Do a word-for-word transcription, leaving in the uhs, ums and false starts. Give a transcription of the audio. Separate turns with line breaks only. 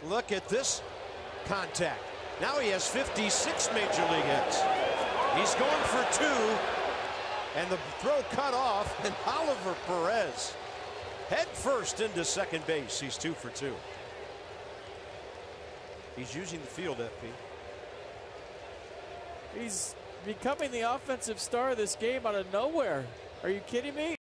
Look at this contact. Now he has fifty-six major league hits. He's going for two, and the throw cut off, and Oliver Perez head first into second base. He's two for two. He's using the field, F P.
He's becoming the offensive star of this game out of nowhere. Are you kidding me?